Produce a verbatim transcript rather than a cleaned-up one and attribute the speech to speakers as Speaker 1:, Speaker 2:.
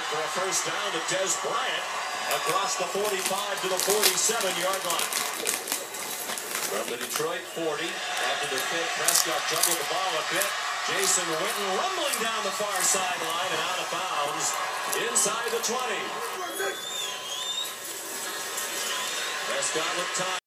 Speaker 1: for a first down to Des Bryant across the forty-five to the forty-seven-yard line. From the Detroit forty, after the fake, Prescott juggled the ball a bit. Jason Witten rumbling down the far sideline and out of bounds inside the twenty. Prescott with time.